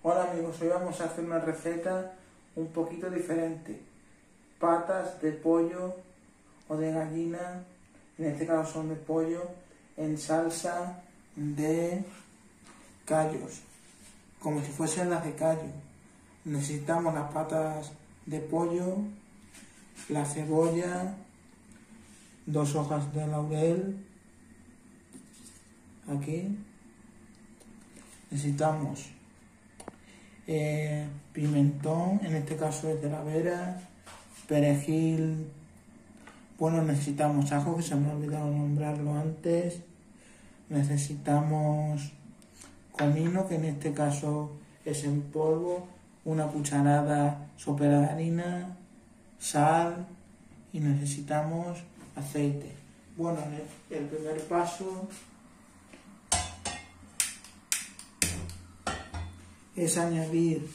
Hola amigos, hoy vamos a hacer una receta un poquito diferente. Patas de pollo o de gallina, en este caso son de pollo, en salsa de callos, como si fuesen las de callo. Necesitamos las patas de pollo, la cebolla, 2 hojas de laurel, aquí. Necesitamos pimentón, en este caso es de la Vera, perejil, bueno, necesitamos ajo, que se me ha olvidado nombrarlo antes, necesitamos comino, que en este caso es en polvo, una cucharada sopera de harina, sal y necesitamos aceite. Bueno, el primer paso es añadir,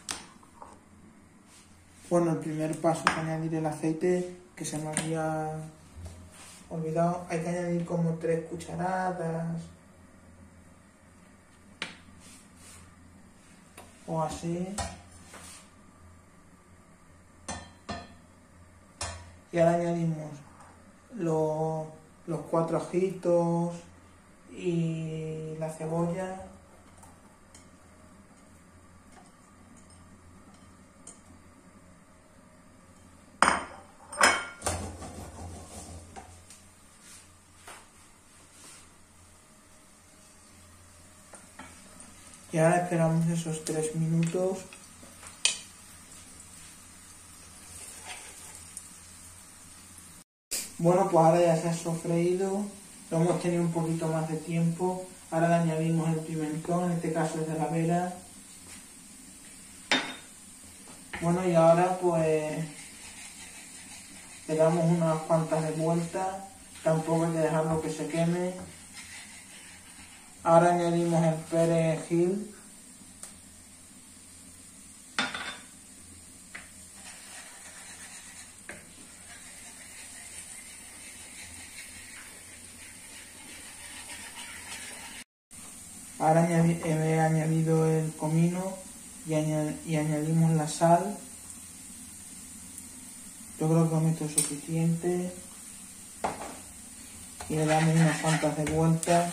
el primer paso es añadir el aceite, que se me había olvidado. Hay que añadir como 3 cucharadas o así. Y ahora añadimos los 4 ajitos y la cebolla. Y ahora esperamos esos 3 minutos. Bueno, pues ahora ya se ha sofreído, lo hemos tenido un poquito más de tiempo. Ahora le añadimos el pimentón, en este caso es de la Vera. Bueno, y ahora pues le damos unas cuantas de vuelta, tampoco hay que dejarlo que se queme. Ahora añadimos el perejil. Ahora he añadido el comino y añadimos la sal. Yo creo que con esto es suficiente. Y le damos unas cuantas de vuelta.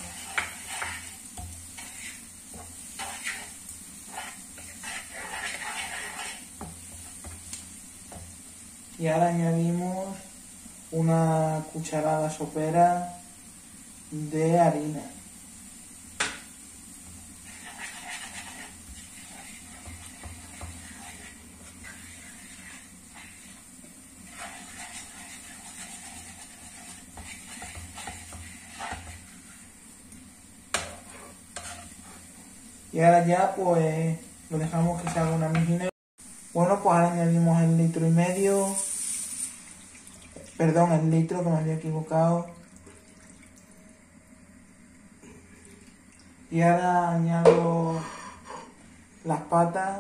Y ahora añadimos una cucharada sopera de harina. Y ahora ya pues lo dejamos que se haga una mijina. Bueno, pues ahora añadimos el 1,5 litros. Perdón, el litro, que me había equivocado. Y ahora añado las patas.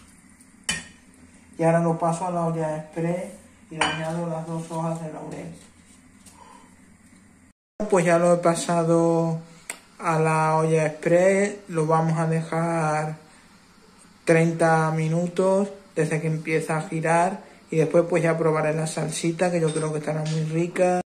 Y ahora lo paso a la olla express y le añado las 2 hojas de laurel. Pues ya lo he pasado a la olla express, lo vamos a dejar 30 minutos desde que empieza a girar y después pues ya probaré la salsita, que yo creo que estará muy rica.